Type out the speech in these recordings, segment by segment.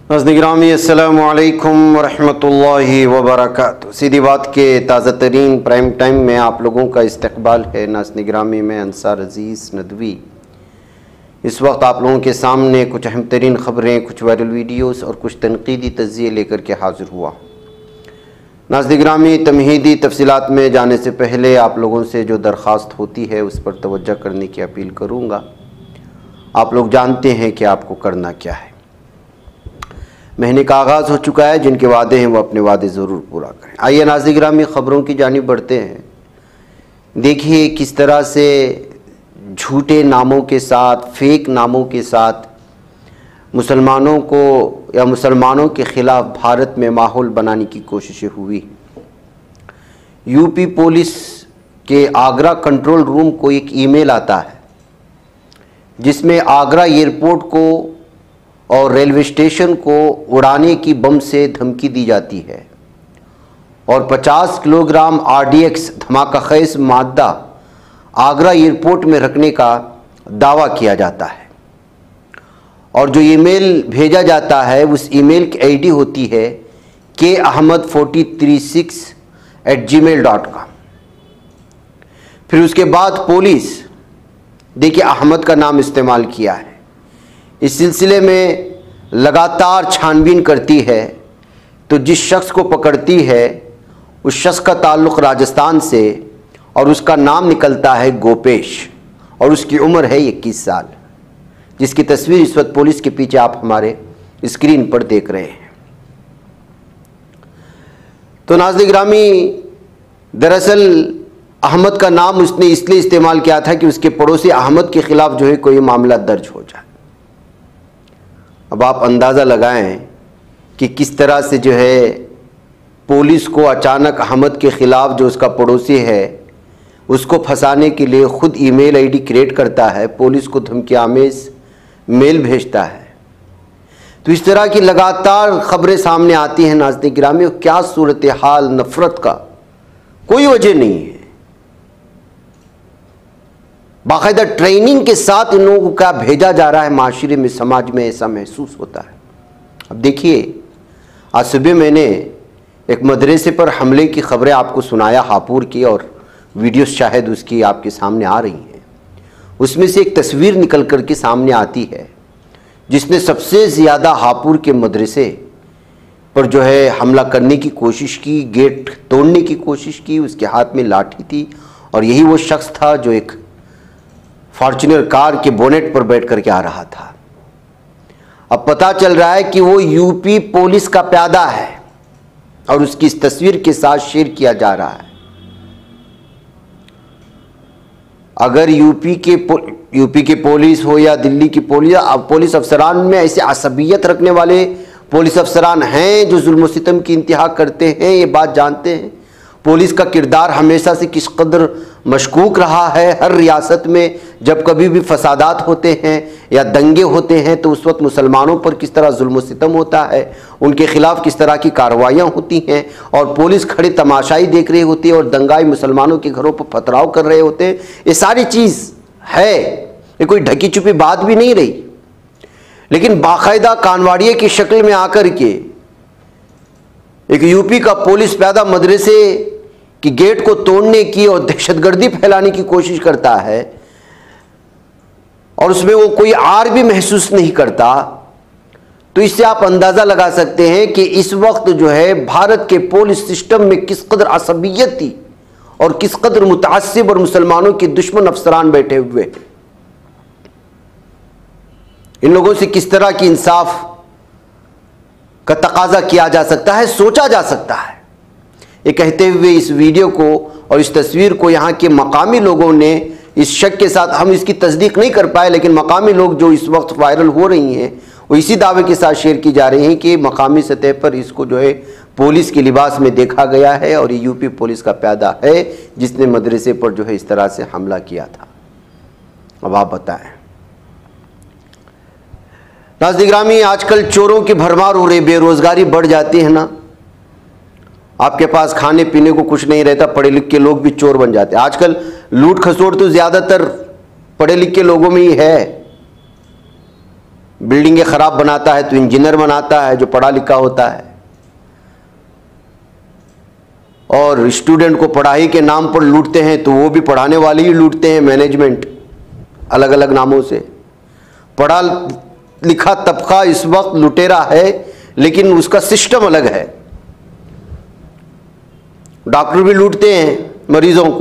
नाज़रीन अस्सलामु अलैकुम वरहमतुल्लाहि वबरकातुहू। सीधी बात के ताज़ा तरीन प्राइम टाइम में आप लोगों का इस्तकबाल है। नाज़रीन में अंसार अज़ीज़ नदवी इस वक्त आप लोगों के सामने कुछ अहम तरीन ख़बरें, कुछ वायरल वीडियोस और कुछ तनकीदी तज़्ज़िये लेकर के हाज़िर हुआ। नाज़रीन तमहीदी तफसीलात में जाने से पहले आप लोगों से जो दरख्वास्त होती है उस पर तवज्जो करने की अपील करूँगा। आप लोग जानते हैं कि आपको करना क्या है। महीने का आगाज़ हो चुका है, जिनके वादे हैं वो अपने वादे ज़रूर पूरा करें। आइए नाज़रीन ख़बरों की जानिब बढ़ते हैं। देखिए किस तरह से झूठे नामों के साथ, फेक नामों के साथ मुसलमानों को या मुसलमानों के ख़िलाफ़ भारत में माहौल बनाने की कोशिशें हुई। यूपी पुलिस के आगरा कंट्रोल रूम को एक ईमेल आता है जिसमें आगरा एयरपोर्ट को और रेलवे स्टेशन को उड़ाने की बम से धमकी दी जाती है और 50 किलोग्राम RDX धमाकाखेज़ मादा आगरा एयरपोर्ट में रखने का दावा किया जाता है। और जो ईमेल भेजा जाता है उस ईमेल की ID होती है kahmad436@gmail.com। फिर उसके बाद पुलिस, देखिए अहमद का नाम इस्तेमाल किया है, इस सिलसिले में लगातार छानबीन करती है। तो जिस शख्स को पकड़ती है उस शख्स का ताल्लुक़ राजस्थान से और उसका नाम निकलता है गोपेश और उसकी उम्र है 21 साल, जिसकी तस्वीर इस वक्त पुलिस के पीछे आप हमारे स्क्रीन पर देख रहे हैं। तो नाज़रीन दरअसल अहमद का नाम उसने इसलिए इस्तेमाल किया था कि उसके पड़ोसी अहमद के ख़िलाफ़ जो है कोई मामला दर्ज हो जाए। अब आप अंदाज़ा लगाएं कि किस तरह से जो है पुलिस को अचानक अहमद के ख़िलाफ़ जो उसका पड़ोसी है उसको फंसाने के लिए ख़ुद ईमेल ID क्रिएट करता है, पुलिस को धमकी आमेज़ मेल भेजता है। तो इस तरह की लगातार ख़बरें सामने आती हैं। नाज़रीन क्या सूरत हाल, नफ़रत का कोई वजह नहीं है। बाकायदा ट्रेनिंग के साथ इन लोगों को क्या भेजा जा रहा है माशरे में, समाज में ऐसा महसूस होता है। अब देखिए आज सुबह मैंने एक मदरसे पर हमले की ख़बरें आपको सुनाया, हापुड़ की, और वीडियोस शायद उसकी आपके सामने आ रही हैं। उसमें से एक तस्वीर निकल कर के सामने आती है जिसने सबसे ज़्यादा हापुड़ के मदरसे पर जो है हमला करने की कोशिश की, गेट तोड़ने की कोशिश की। उसके हाथ में लाठी थी और यही वो शख्स था जो एक फॉर्च्यूनर कार के बोनेट पर बैठ करके आ रहा था। अब पता चल रहा है कि वो यूपी पुलिस का प्यादा है और उसकी इस तस्वीर के साथ शेयर किया जा रहा है। अगर यूपी के पुलिस हो या दिल्ली की पुलिस, अब पुलिस अफसरान में ऐसे असबियत रखने वाले पुलिस अफसरान हैं जो जुल्म सितम की इंतहा करते हैं, ये बात जानते हैं। पुलिस का किरदार हमेशा से किस कदर मशकूक रहा है। हर रियासत में जब कभी भी फसादात होते हैं या दंगे होते हैं तो उस वक्त मुसलमानों पर किस तरह जुल्म सितम होता है, उनके ख़िलाफ़ किस तरह की कार्रवाइयाँ होती हैं और पुलिस खड़ी तमाशाई देख रही होती है और दंगाई मुसलमानों के घरों पर पथराव कर रहे होते हैं। ये सारी चीज़ है, ये कोई ढकी छुपी बात भी नहीं रही। लेकिन बाकायदा कानवाड़िए की शक्ल में आकर के एक यूपी का पुलिस प्यादा मदरसे कि गेट को तोड़ने की और दहशतगर्दी फैलाने की कोशिश करता है और उसमें वो कोई आर भी महसूस नहीं करता। तो इससे आप अंदाज़ा लगा सकते हैं कि इस वक्त जो है भारत के पुलिस सिस्टम में किस कदर असबियत थी और किस कदर मुतासिब और मुसलमानों के दुश्मन अफसरान बैठे हुए हैं। इन लोगों से किस तरह की इंसाफ का तकाजा किया जा सकता है, सोचा जा सकता है। ये कहते हुए इस वीडियो को और इस तस्वीर को यहाँ के मकामी लोगों ने इस शक के साथ, हम इसकी तस्दीक नहीं कर पाए, लेकिन मकामी लोग जो इस वक्त वायरल हो रही हैं वो इसी दावे के साथ शेयर की जा रही हैं कि मकामी सतह पर इसको जो है पुलिस के लिबास में देखा गया है और ये यूपी पुलिस का प्यादा है जिसने मदरसे पर जो है इस तरह से हमला किया था। अब आप बताएं नाज़रीन, आजकल चोरों की भरमार हो रही, बेरोज़गारी बढ़ जाती है ना, आपके पास खाने पीने को कुछ नहीं रहता, पढ़े लिख के लोग भी चोर बन जाते हैं। आजकल लूट खसोट तो ज़्यादातर पढ़े लिखे लोगों में ही है। बिल्डिंगें ख़राब बनाता है तो इंजीनियर बनाता है जो पढ़ा लिखा होता है, और स्टूडेंट को पढ़ाई के नाम पर लूटते हैं तो वो भी पढ़ाने वाले ही लूटते हैं, मैनेजमेंट अलग अलग नामों से। पढ़ा लिखा तबका इस वक्त लुटेरा है, लेकिन उसका सिस्टम अलग है। डॉक्टर भी लूटते हैं मरीजों को।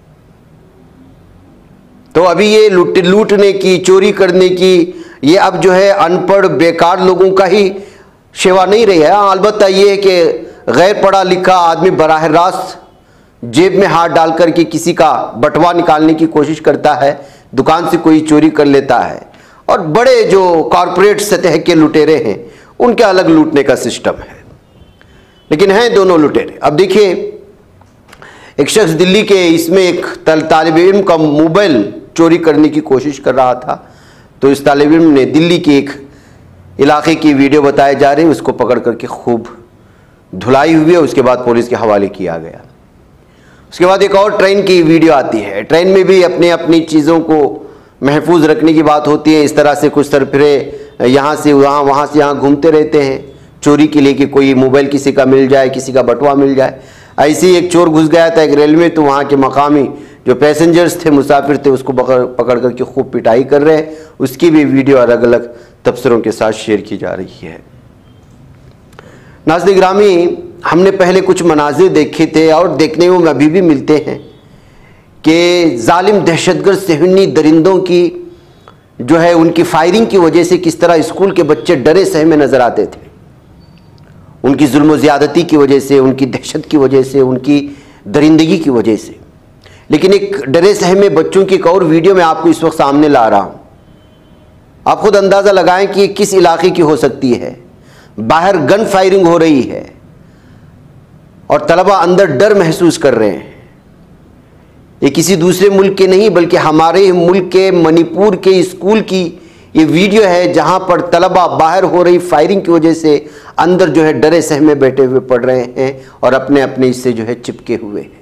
तो अभी ये लूटने की, चोरी करने की, ये अब जो है अनपढ़ बेकार लोगों का ही सेवा नहीं रही है। अलबत्ता ये है कि गैर पढ़ा लिखा आदमी बराह रास्त जेब में हाथ डाल करके किसी का बटवा निकालने की कोशिश करता है, दुकान से कोई चोरी कर लेता है, और बड़े जो कॉरपोरेट सतह के लुटेरे हैं उनके अलग लूटने का सिस्टम है। लेकिन हैं दोनों लुटेरे। अब देखिए, एक शख्स दिल्ली के इसमें एक तालिब इल्म का मोबाइल चोरी करने की कोशिश कर रहा था, तो इस तालिब इल्म ने दिल्ली के एक इलाके की वीडियो बताए जा रही है, उसको पकड़ करके खूब धुलाई हुई है, उसके बाद पुलिस के हवाले किया गया। उसके बाद एक और ट्रेन की वीडियो आती है। ट्रेन में भी अपने अपनी चीज़ों को महफूज रखने की बात होती है। इस तरह से कुछ तरफरे यहाँ से वहाँ, वहाँ से यहाँ घूमते रहते हैं चोरी के लिए कि कोई मोबाइल किसी का मिल जाए, किसी का बटुआ मिल जाए। ऐसे ही एक चोर घुस गया था एक रेल में, तो वहाँ के मकामी जो पैसेंजर्स थे, मुसाफिर थे, उसको पकड़ करके खूब पिटाई कर रहे हैं। उसकी भी वीडियो अलग अलग तबसरों के साथ शेयर की जा रही है। नाज़रीन गिरामी, हमने पहले कुछ मनाजिर देखे थे और देखने में अभी भी मिलते हैं कि जालिम दहशतगर्द सेहनी दरिंदों की जो है उनकी फायरिंग की वजह से किस तरह स्कूल के बच्चे डरे सहमे नजर आते थे। उनकी जुल्म ज़्यादती की वजह से, उनकी दहशत की वजह से, उनकी दरिंदगी की वजह से। लेकिन एक डरे सहमे बच्चों की एक और वीडियो मैं आपको इस वक्त सामने ला रहा हूँ। आप खुद अंदाज़ा लगाएं कि किस इलाके की हो सकती है। बाहर गन फायरिंग हो रही है और तलबा अंदर डर महसूस कर रहे हैं। ये किसी दूसरे मुल्क के नहीं बल्कि हमारे मुल्क के मणिपुर के स्कूल की ये वीडियो है, जहां पर तलबा बाहर हो रही फायरिंग की वजह से अंदर जो है डरे सहमे बैठे हुए पढ़ रहे हैं और अपने अपने इससे जो है चिपके हुए हैं।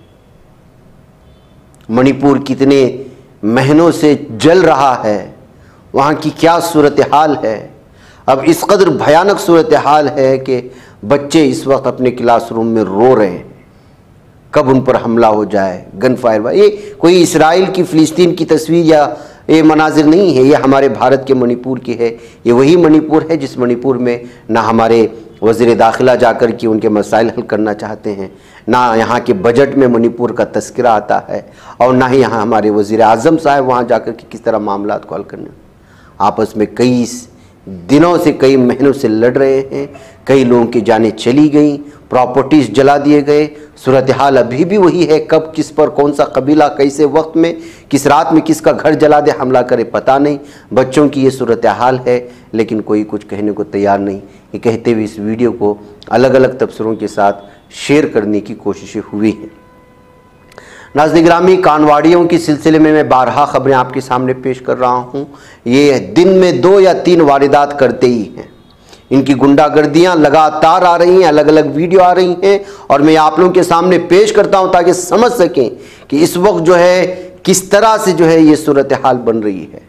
मणिपुर कितने महीनों से जल रहा है, वहाँ की क्या सूरत हाल है। अब इस कदर भयानक सूरत हाल है कि बच्चे इस वक्त अपने क्लासरूम में रो रहे हैं, कब उन पर हमला हो जाए, गन फायर। ये कोई इसराइल की, फ़िलिस्तीन की तस्वीर या ये मनाजिर नहीं है, ये हमारे भारत के मणिपुर की है। ये वही मणिपुर है जिस मणिपुर में ना हमारे वज़ीर दाखिला जाकर के उनके मसाइल हल करना चाहते हैं, ना यहाँ के बजट में मणिपुर का तस्करा आता है, और ना ही यहाँ हमारे वज़ीर आज़म साहब वहाँ जाकर के किस तरह मामलात को हल करने। आपस में कई दिनों से, कई महीनों से लड़ रहे हैं। कई लोगों की जानें चली गई, प्रॉपर्टीज़ जला दिए गए। सूरत हाल अभी भी वही है। कब किस पर कौन सा कबीला कैसे वक्त में किस रात में किसका घर जला दे, हमला करे, पता नहीं। बच्चों की ये सूरत हाल है, लेकिन कोई कुछ कहने को तैयार नहीं। ये कहते हुए इस वीडियो को अलग अलग तबसरों के साथ शेयर करने की कोशिशें हुई हैं। नाज़रीन गिरामी, कानवाड़ियों के सिलसिले में मैं बारहा खबरें आपके सामने पेश कर रहा हूँ। ये दिन में 2 या 3 वारदात करते ही हैं। इनकी गुंडागर्दियाँ लगातार आ रही हैं, अलग अलग वीडियो आ रही हैं, और मैं आप लोगों के सामने पेश करता हूँ ताकि समझ सकें कि इस वक्त जो है किस तरह से जो है ये सूरत हाल बन रही है।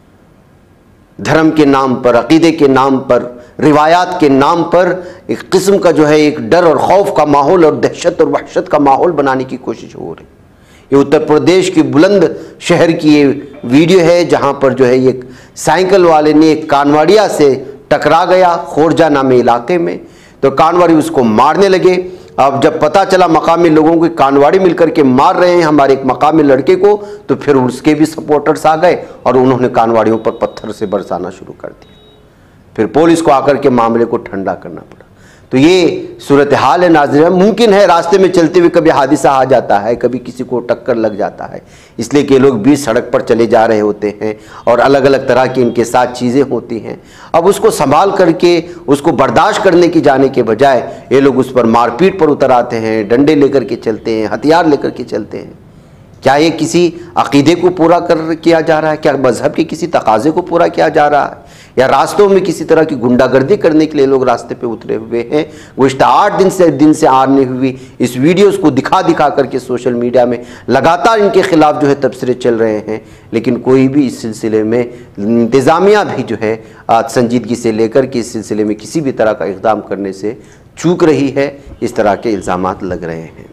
धर्म के नाम पर, अकीदे के नाम पर, रिवायात के नाम पर एक किस्म का जो है एक डर और खौफ का माहौल और दहशत और वहशत का माहौल बनाने की कोशिश हो रही। ये उत्तर प्रदेश की बुलंद शहर की ये वीडियो है, जहाँ पर जो है ये साइकिल वाले ने एक कानवाड़िया से टकरा गया खोरजा नामे इलाके में, तो कानवाड़ी उसको मारने लगे। अब जब पता चला मकामी लोगों को कानवाड़ी मिलकर के मार रहे हैं हमारे एक मकामी लड़के को, तो फिर उसके भी सपोर्टर्स आ गए और उन्होंने कानवाड़ियों पर पत्थर से बरसाना शुरू कर दिया। फिर पुलिस को आकर के मामले को ठंडा करना पड़ा। तो ये सूरत हाल है नाज़रीन। मुमकिन है रास्ते में चलते हुए कभी हादिसा आ जाता है, कभी किसी को टक्कर लग जाता है, इसलिए कि लोग बीच सड़क पर चले जा रहे होते हैं और अलग अलग तरह की इनके साथ चीज़ें होती हैं। अब उसको संभाल करके, उसको बर्दाश्त करने की जाने के बजाय ये लोग उस पर मारपीट पर उतर आते हैं, डंडे लेकर के चलते हैं, हथियार लेकर के चलते हैं। क्या ये किसी अकीदे को पूरा किया जा रहा है? क्या मज़हब के किसी तकाज़े को पूरा किया जा रहा है? या रास्तों में किसी तरह की गुंडागर्दी करने के लिए लोग रास्ते पे उतरे हुए हैं। गुज़िश्ता 8 दिन से आने हुई इस वीडियोस को दिखा करके सोशल मीडिया में लगातार इनके खिलाफ जो है तबसरे चल रहे हैं, लेकिन कोई भी इस सिलसिले में, इंतज़ामिया भी जो है संजीदगी से लेकर के इस सिलसिले में किसी भी तरह का इक़दाम करने से चूक रही है। इस तरह के इल्ज़ामात लग रहे हैं।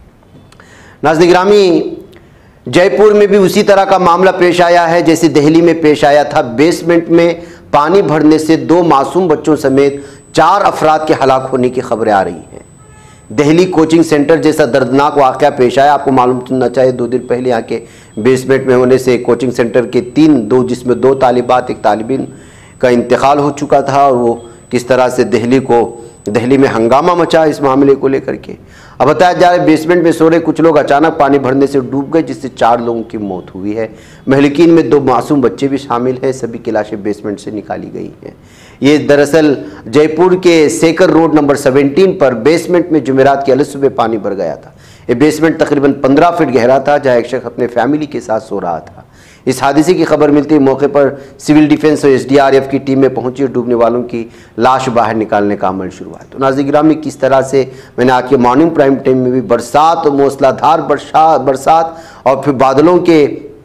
नाज़रीन गिरामी, जयपुर में भी उसी तरह का मामला पेश आया है जैसे दिल्ली में पेश आया था। बेसमेंट में पानी भरने से 2 मासूम बच्चों समेत 4 अफराद के हलाक होने की खबरें आ रही हैं। दिल्ली कोचिंग सेंटर जैसा दर्दनाक वाक़या पेश आया। आपको मालूम सुनना चाहिए, 2 दिन पहले यहाँ के बेसमेंट में होने से कोचिंग सेंटर के 2 जिसमें 2 तालिबात, 1 तालिब इल्म का इंतकाल हो चुका था, और वो किस तरह से दिल्ली में हंगामा मचा इस मामले को लेकर के। अब बताया जा रहा है बेसमेंट में सो रहे कुछ लोग अचानक पानी भरने से डूब गए, जिससे 4 लोगों की मौत हुई है। महलिकीन में 2 मासूम बच्चे भी शामिल हैं। सभी की लाशें बेसमेंट से निकाली गई हैं। ये दरअसल जयपुर के सेकर रोड नंबर 17 पर बेसमेंट में जुमेरात की अलग सुबह पानी भर गया था। ये बेसमेंट तकरीबन 15 फीट गहरा था, जहाँ एक शख्स अपने फैमिली के साथ सो रहा था। इस हादसे की खबर मिलती ही मौके पर सिविल डिफेंस और SDRF की टीम में पहुंची और डूबने वालों की लाश बाहर निकालने का अमल शुरू हुआ। तो नाज़रीन गिरामी, किस तरह से मैंने आज के मॉर्निंग प्राइम टाइम में भी बरसात और मूसलाधार बरसात और फिर बादलों के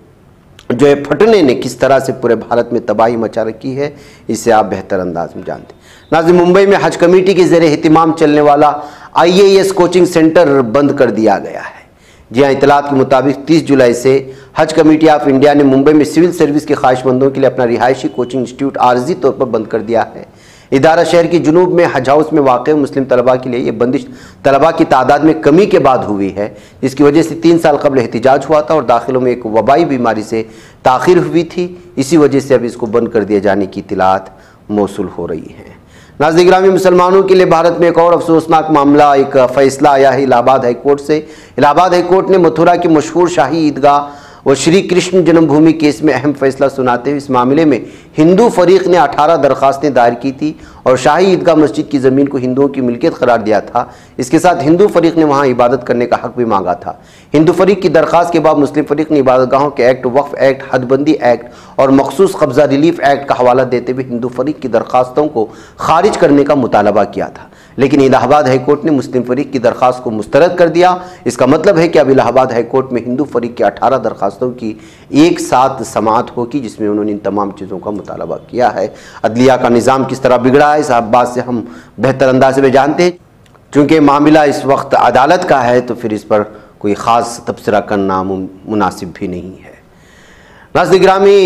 जो है फटने ने किस तरह से पूरे भारत में तबाही मचा रखी है, इसे आप बेहतर अंदाज में जानते हैं। नाज़रीन, मुंबई में हज कमेटी के ज़रिए एहतिमाम चलने वाला IAS कोचिंग सेंटर बंद कर दिया गया है। जी हाँ, इतलात के मुताबिक 30 जुलाई से हज कमेटी ऑफ इंडिया ने मुंबई में सिविल सर्विस के ख्वाहिशमंदों के लिए अपना रिहायशी कोचिंग इंस्टीट्यूट आर्जी तौर पर बंद कर दिया है। इदारा शहर की जुनूब में हज हाउस में वाक़ मुस्लिम तलबा के लिए ये बंदिश तलबा की तादाद में कमी के बाद हुई है, जिसकी वजह से 3 साल कबल एहतिजाज हुआ था और दाखिलों में एक वबाई बीमारी से ताख़ीर हुई थी। इसी वजह से अब इसको बंद कर दिए जाने की इतलात मौसूल हो रही है। नाज़रीन गिरामी, मुसलमानों के लिए भारत में एक और अफसोसनाक मामला, एक फ़ैसला आया है इलाहाबाद हाई कोर्ट से। इलाहाबाद हाई कोर्ट ने मथुरा की मशहूर शाही ईदगाह और श्री कृष्ण जन्मभूमि केस में अहम फैसला सुनाते हुए इस मामले में हिंदू फरीक ने 18 दरखास्तें दायर की थी और शाही ईदगाह मस्जिद की ज़मीन को हिंदुओं की मिल्कियत करार दिया था। इसके साथ हिंदू फरीक ने वहां इबादत करने का हक भी मांगा था। हिंदू फरीक की दरखास्त के बाद मुस्लिम फरीक ने इबादतगाहों के एक्ट, वक्फ एक्ट, हदबंदी एक्ट और मखसूस कब्जा रिलीफ एक्ट का हवाला देते हुए हिंदू फरीक की दरखास्तों को खारिज करने का मुतालबा किया था, लेकिन इलाहाबाद हाई कोर्ट ने मुस्लिम फरीक की दरखास्त को मुस्तरद कर दिया। इसका मतलब है कि अब इलाहाबाद हाई कोर्ट में हिंदू फरीक की 18 दरखास्तों की एक साथ समाअत होगी, जिसमें उन्होंने इन तमाम चीज़ों का मुतालबा किया है। अदलिया का निज़ाम किस तरह बिगड़ा है, इस बात से हम बेहतर अंदाजे में जानते हैं। चूँकि मामला इस वक्त अदालत का है तो फिर इस पर कोई ख़ास तबसरा करना मुनासिब भी नहीं है। नाज़रीन गिरामी,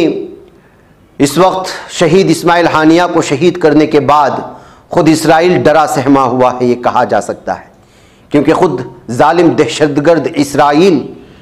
इस वक्त शहीद इस्माइल हानिया को शहीद करने के बाद खुद इसराइल डरा सहमा हुआ है, ये कहा जा सकता है, क्योंकि खुद जालिम दहशतगर्द इसराइल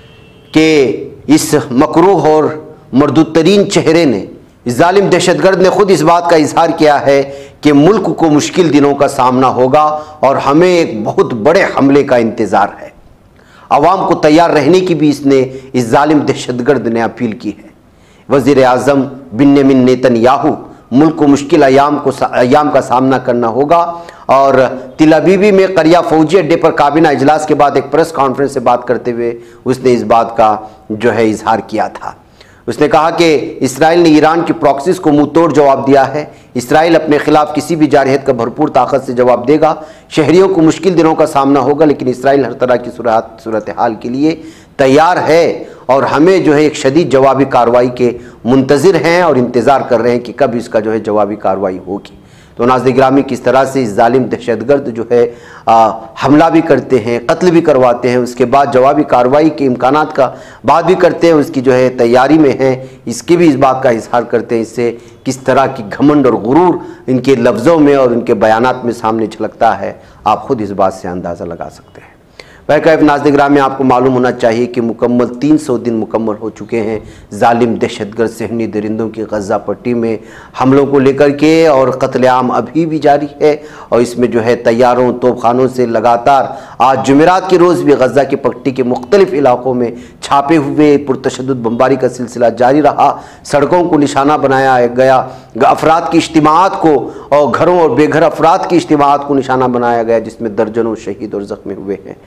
के इस मकरूह और मरदूदतरीन चेहरे ने, इस जालिम दहशतगर्द ने खुद इस बात का इजहार किया है कि मुल्क को मुश्किल दिनों का सामना होगा और हमें एक बहुत बड़े हमले का इंतज़ार है। अवाम को तैयार रहने की भी इसने, इस जालिम दहशतगर्द ने अपील की है। वज़ीर आज़म बिन्यामिन नेतन्याहू, मुल्क को मुश्किल अयाम का सामना करना होगा। और तिल अबीबी में करिया फौजी अड्डे पर काबीना इजलास के बाद एक प्रेस कॉन्फ्रेंस से बात करते हुए उसने इस बात का जो है इजहार किया था। उसने कहा कि इसराइल ने ईरान की प्रॉक्सीज को मुंह तोड़ जवाब दिया है। इसराइल अपने खिलाफ किसी भी जारहियत का भरपूर ताकत से जवाब देगा। शहरियों को मुश्किल दिनों का सामना होगा, लेकिन इसराइल हर तरह की सूरत हाल के लिए तैयार है और हमें जो है एक शदीद जवाबी कार्रवाई के मुंतज़िर हैं और इंतज़ार कर रहे हैं कि कब इसका जो है जवाबी कार्रवाई होगी। तो नाज़रीन गिरामी, किस तरह से इस जालिम दहशतगर्द जो है हमला भी करते हैं, कत्ल भी करवाते हैं, उसके बाद जवाबी कार्रवाई के इम्कानात का बात भी करते हैं, उसकी जो है तैयारी में है, इसके भी इस बात का इजहार करते हैं। इससे किस तरह की घमंड और गुरूर इनके लफ्ज़ों में और इनके बयानात में सामने झलकता है, आप ख़ुद इस बात से अंदाज़ा लगा सकते हैं। वह नाज़रीन गिरामी, आपको मालूम होना चाहिए कि मुकम्मल 300 दिन मुकम्मल हो चुके हैं जालिम दहशतगर्द सहनी दरिंदों की गज़ा पट्टी में हमलों को लेकर के, और कत्लेआम अभी भी जारी है। और इसमें जो है तैयारों तोपखानों से लगातार आज जुमेरात के रोज़ भी गज़ा की पट्टी के मुख्तलिफ इलाक़ों में छापे हुए पुरतशद्दुद बमबारी का सिलसिला जारी रहा। सड़कों को निशाना बनाया गया, अफराद की इज्तिमाआत को और घरों और बेघर अफराद की इज्तिमाआत को निशाना बनाया गया, जिसमें दर्जनों शहीद और ज़ख्मी हुए हैं।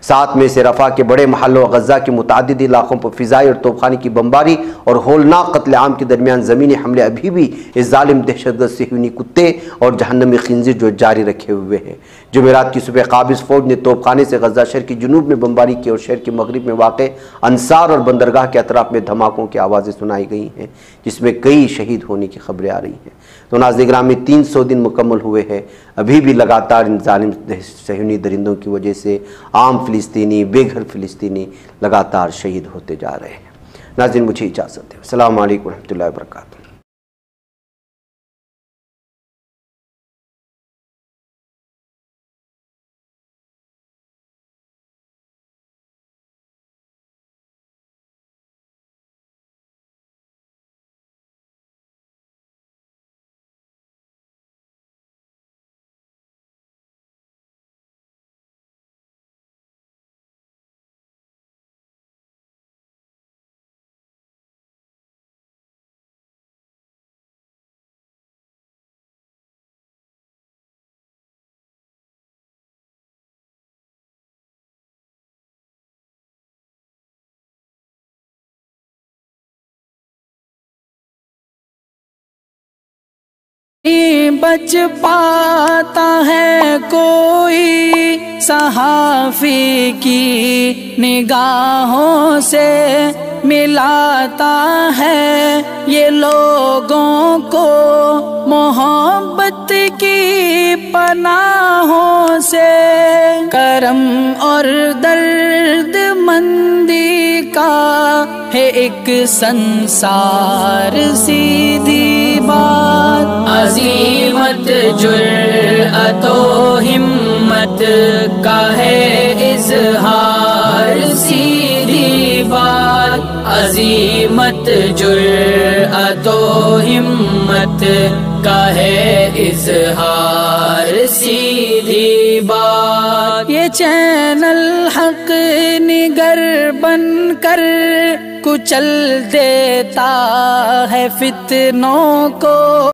साथ में से रफ़ा के बड़े महलों गज़ा के मुतअद्दिद इलाक़ों पर फ़िज़ाई और तोपखाने की बमबारी और होलनाक कत्ल आम के दरमियान ज़मीनी हमले अभी भी इस ज़ालिम दहशतगर्द सिहयूनी कुत्ते और जहन्नमी खिंज़िर जो जारी रखे हुए हैं। जुमेरात की सुबह काबिज़ फ़ौज ने तोपखाने से गज़ा शहर की जुनूब में बमबारी की और शहर के मगरिब में वाक़ अंसार और बंदरगाह के अतराफ़ में धमाकों की आवाज़ें सुनाई गई हैं, जिसमें कई शहीद होने की खबरें आ रही हैं। तो नाज़रीन गिरामी 300 दिन मुकम्मल हुए हैं, अभी भी लगातार इन ज़ालिम सहयूनी दरिंदों की वजह से आम फ़िलिस्तीनी, बेघर फ़िलिस्तीनी लगातार शहीद होते जा रहे हैं। नाज़रीन मुझे इजाज़त दें। अस्सलामु अलैकुम रहमतुल्लाहि व बरकातुहू। बच पाता है कोई सहाफ़ी की निगाहों से, मिलाता है ये लोगों को मोहब्बत की पनाहों से। करम और दर्द मंदी का है एक संसार, सीधी बात अज़ीमत जुर्अतो हिम्मत का है इज़हार, सीधी बात अज़ीमत जुर्अतो हिम्मत का है इज़हार, सीधी बात। ये चैनल हक निगर बनकर कुचल देता है फितनों को।